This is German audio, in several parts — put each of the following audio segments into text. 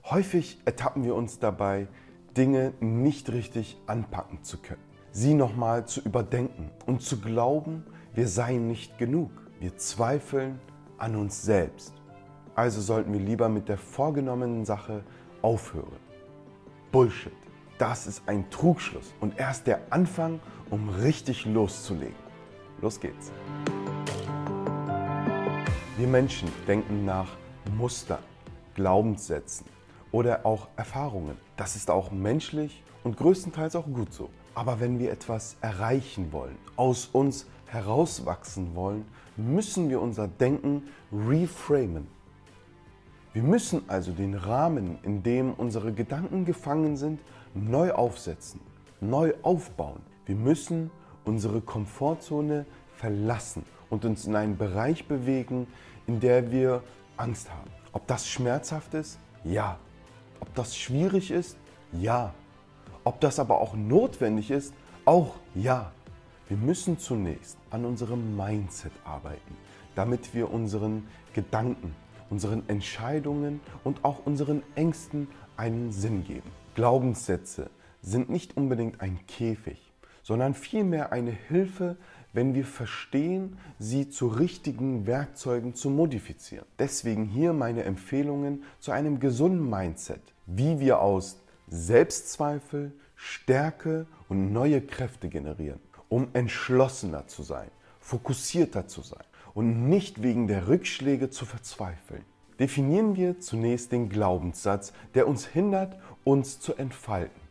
Häufig ertappen wir uns dabei, Dinge nicht richtig anpacken zu können, sie nochmal zu überdenken und zu glauben, wir seien nicht genug. Wir zweifeln an uns selbst. Also sollten wir lieber mit der vorgenommenen Sache aufhören. Bullshit. Das ist ein Trugschluss und erst der Anfang, um richtig loszulegen. Los geht's. Wir Menschen denken nach Mustern, Glaubenssätzen oder auch Erfahrungen. Das ist auch menschlich und größtenteils auch gut so. Aber wenn wir etwas erreichen wollen, aus uns herauswachsen wollen, müssen wir unser Denken reframen. Wir müssen also den Rahmen, in dem unsere Gedanken gefangen sind, neu aufsetzen, neu aufbauen. Wir müssen unsere Komfortzone verlassen und uns in einen Bereich bewegen, in der wir Angst haben. Ob das schmerzhaft ist? Ja. Ob das schwierig ist? Ja. Ob das aber auch notwendig ist? Auch ja. Wir müssen zunächst an unserem Mindset arbeiten, damit wir unseren Gedanken, unseren Entscheidungen und auch unseren Ängsten einen Sinn geben. Glaubenssätze sind nicht unbedingt ein Käfig, sondern vielmehr eine Hilfe, wenn wir verstehen, sie zu richtigen Werkzeugen zu modifizieren. Deswegen hier meine Empfehlungen zu einem gesunden Mindset, wie wir aus Selbstzweifel Stärke und neue Kräfte generieren, um entschlossener zu sein, fokussierter zu sein und nicht wegen der Rückschläge zu verzweifeln. Definieren wir zunächst den Glaubenssatz, der uns hindert, uns zu entfalten.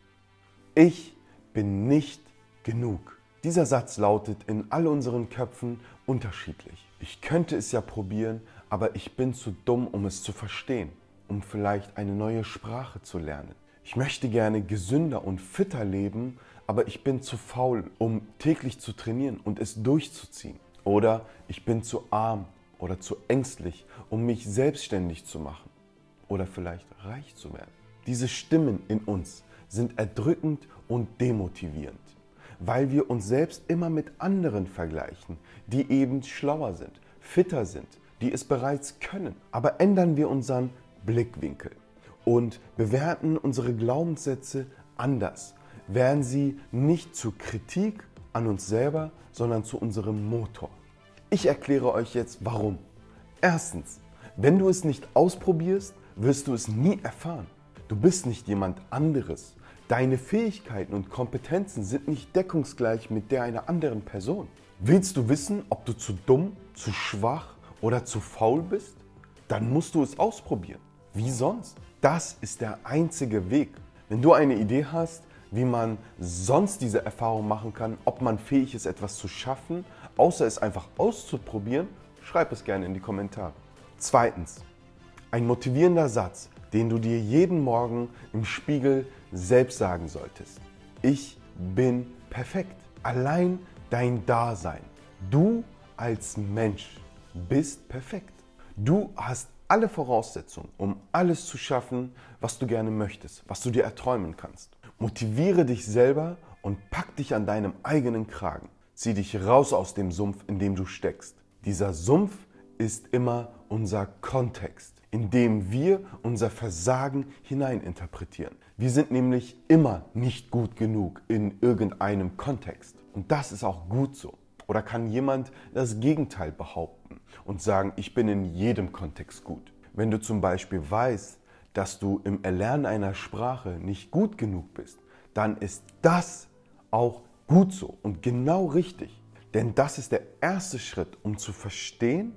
Ich bin nicht genug. Dieser Satz lautet in all unseren Köpfen unterschiedlich. Ich könnte es ja probieren, aber ich bin zu dumm, um es zu verstehen, um vielleicht eine neue Sprache zu lernen. Ich möchte gerne gesünder und fitter leben, aber ich bin zu faul, um täglich zu trainieren und es durchzuziehen. Oder ich bin zu arm oder zu ängstlich, um mich selbstständig zu machen oder vielleicht reich zu werden. Diese Stimmen in uns sind erdrückend und demotivierend, weil wir uns selbst immer mit anderen vergleichen, die eben schlauer sind, fitter sind, die es bereits können. Aber ändern wir unseren Blickwinkel und bewerten unsere Glaubenssätze anders, werden sie nicht zur Kritik an uns selber, sondern zu unserem Motor. Ich erkläre euch jetzt warum. Erstens, wenn du es nicht ausprobierst, wirst du es nie erfahren. Du bist nicht jemand anderes. Deine Fähigkeiten und Kompetenzen sind nicht deckungsgleich mit der einer anderen Person. Willst du wissen, ob du zu dumm, zu schwach oder zu faul bist? Dann musst du es ausprobieren. Wie sonst? Das ist der einzige Weg. Wenn du eine Idee hast, wie man sonst diese Erfahrung machen kann, ob man fähig ist, etwas zu schaffen, außer es einfach auszuprobieren, schreib es gerne in die Kommentare. Zweitens, ein motivierender Satz, den du dir jeden Morgen im Spiegel selbst sagen solltest. Ich bin perfekt. Allein dein Dasein. Du als Mensch bist perfekt. Du hast alle Voraussetzungen, um alles zu schaffen, was du gerne möchtest, was du dir erträumen kannst. Motiviere dich selber und pack dich an deinem eigenen Kragen. Zieh dich raus aus dem Sumpf, in dem du steckst. Dieser Sumpf ist immer unser Kontext, in dem wir unser Versagen hineininterpretieren. Wir sind nämlich immer nicht gut genug in irgendeinem Kontext. Und das ist auch gut so. Oder kann jemand das Gegenteil behaupten und sagen, ich bin in jedem Kontext gut? Wenn du zum Beispiel weißt, dass du im Erlernen einer Sprache nicht gut genug bist, dann ist das auch gut so und genau richtig. Denn das ist der erste Schritt, um zu verstehen,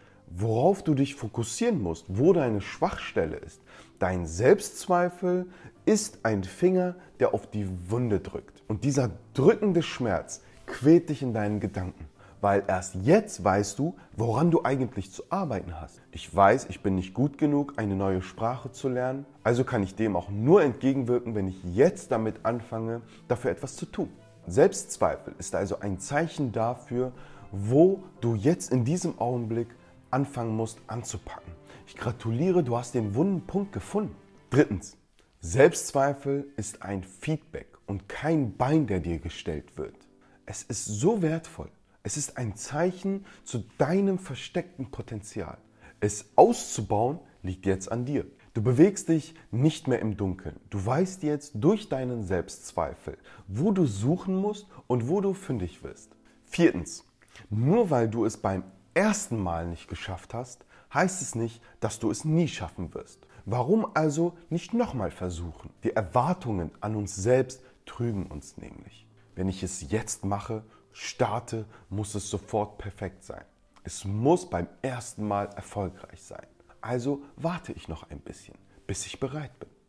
worauf du dich fokussieren musst, wo deine Schwachstelle ist. Dein Selbstzweifel ist ein Finger, der auf die Wunde drückt. Und dieser drückende Schmerz quält dich in deinen Gedanken, weil erst jetzt weißt du, woran du eigentlich zu arbeiten hast. Ich weiß, ich bin nicht gut genug, eine neue Sprache zu lernen, also kann ich dem auch nur entgegenwirken, wenn ich jetzt damit anfange, dafür etwas zu tun. Selbstzweifel ist also ein Zeichen dafür, wo du jetzt in diesem Augenblick anfangen musst anzupacken. Ich gratuliere, du hast den wunden Punkt gefunden. Drittens, Selbstzweifel ist ein Feedback und kein Bein, der dir gestellt wird. Es ist so wertvoll. Es ist ein Zeichen zu deinem versteckten Potenzial. Es auszubauen liegt jetzt an dir. Du bewegst dich nicht mehr im Dunkeln. Du weißt jetzt durch deinen Selbstzweifel, wo du suchen musst und wo du fündig wirst. Viertens, nur weil du es beim ersten Mal nicht geschafft hast, heißt es nicht, dass du es nie schaffen wirst. Warum also nicht nochmal versuchen? Die Erwartungen an uns selbst trügen uns nämlich. Wenn ich es jetzt mache, starte, muss es sofort perfekt sein. Es muss beim ersten Mal erfolgreich sein. Also warte ich noch ein bisschen, bis ich bereit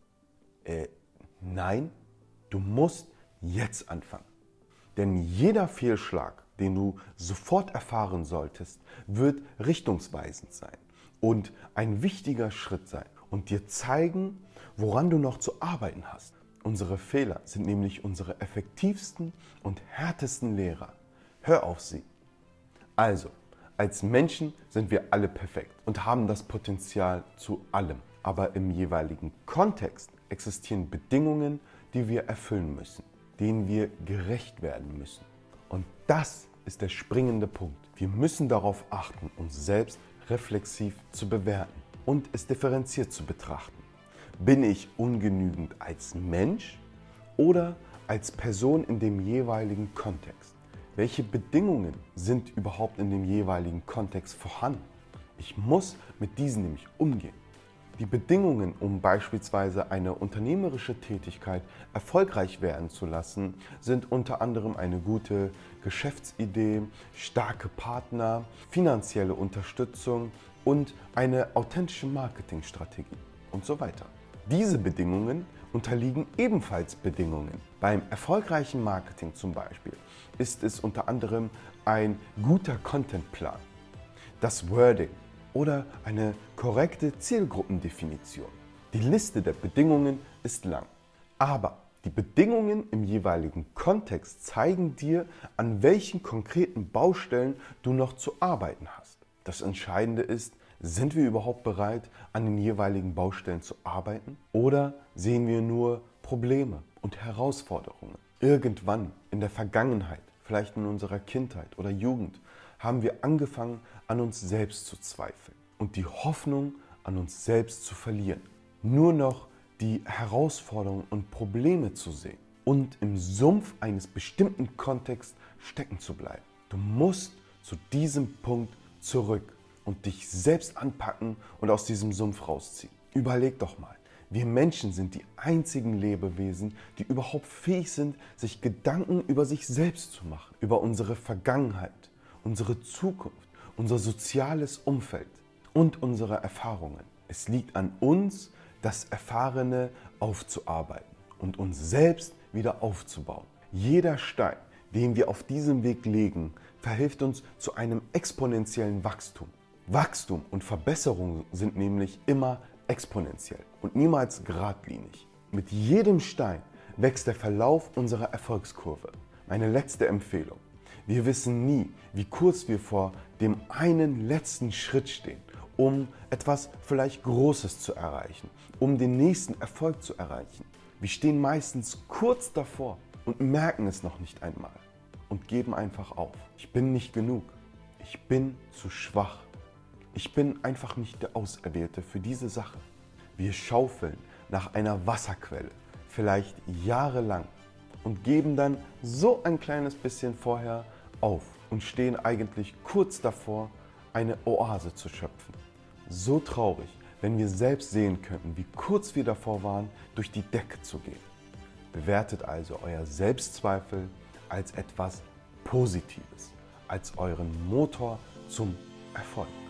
bin. Nein, du musst jetzt anfangen. Denn jeder Fehlschlag, den du sofort erfahren solltest, wird richtungsweisend sein und ein wichtiger Schritt sein und dir zeigen, woran du noch zu arbeiten hast. Unsere Fehler sind nämlich unsere effektivsten und härtesten Lehrer. Hör auf sie. Also, als Menschen sind wir alle perfekt und haben das Potenzial zu allem. Aber im jeweiligen Kontext existieren Bedingungen, die wir erfüllen müssen, denen wir gerecht werden müssen. Und das ist der springende Punkt. Wir müssen darauf achten, uns selbst reflexiv zu bewerten und es differenziert zu betrachten. Bin ich ungenügend als Mensch oder als Person in dem jeweiligen Kontext? Welche Bedingungen sind überhaupt in dem jeweiligen Kontext vorhanden? Ich muss mit diesen nämlich umgehen. Die Bedingungen, um beispielsweise eine unternehmerische Tätigkeit erfolgreich werden zu lassen, sind unter anderem eine gute Geschäftsidee, starke Partner, finanzielle Unterstützung und eine authentische Marketingstrategie und so weiter. Diese Bedingungen unterliegen ebenfalls Bedingungen. Beim erfolgreichen Marketing zum Beispiel ist es unter anderem ein guter Contentplan, das Wording oder eine korrekte Zielgruppendefinition. Die Liste der Bedingungen ist lang, aber die Bedingungen im jeweiligen Kontext zeigen dir, an welchen konkreten Baustellen du noch zu arbeiten hast. Das Entscheidende ist, sind wir überhaupt bereit, an den jeweiligen Baustellen zu arbeiten? Oder sehen wir nur Probleme und Herausforderungen? Irgendwann in der Vergangenheit, vielleicht in unserer Kindheit oder Jugend, haben wir angefangen, an uns selbst zu zweifeln und die Hoffnung an uns selbst zu verlieren. Nur noch die Herausforderungen und Probleme zu sehen und im Sumpf eines bestimmten Kontexts stecken zu bleiben. Du musst zu diesem Punkt zurück und dich selbst anpacken und aus diesem Sumpf rausziehen. Überleg doch mal, wir Menschen sind die einzigen Lebewesen, die überhaupt fähig sind, sich Gedanken über sich selbst zu machen, über unsere Vergangenheit, unsere Zukunft, unser soziales Umfeld und unsere Erfahrungen. Es liegt an uns, das Erfahrene aufzuarbeiten und uns selbst wieder aufzubauen. Jeder Stein, den wir auf diesem Weg legen, verhilft uns zu einem exponentiellen Wachstum. Wachstum und Verbesserung sind nämlich immer exponentiell und niemals geradlinig. Mit jedem Stein wächst der Verlauf unserer Erfolgskurve. Meine letzte Empfehlung: Wir wissen nie, wie kurz wir vor dem einen letzten Schritt stehen, um etwas vielleicht Großes zu erreichen, um den nächsten Erfolg zu erreichen. Wir stehen meistens kurz davor und merken es noch nicht einmal und geben einfach auf. Ich bin nicht genug. Ich bin zu schwach. Ich bin einfach nicht der Auserwählte für diese Sache. Wir schaufeln nach einer Wasserquelle, vielleicht jahrelang, und geben dann so ein kleines bisschen vorher auf und stehen eigentlich kurz davor, eine Oase zu schöpfen. So traurig, wenn wir selbst sehen könnten, wie kurz wir davor waren, durch die Decke zu gehen. Bewertet also euer Selbstzweifel als etwas Positives, als euren Motor zum Erfolg.